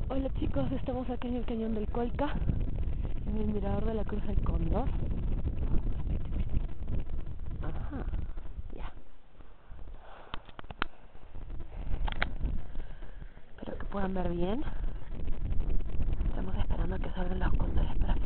Hola chicos, estamos acá en el cañón del Colca, en el mirador de la Cruz del Cóndor. Ajá, ya. Espero que puedan ver bien. Estamos esperando a que salgan los cóndores para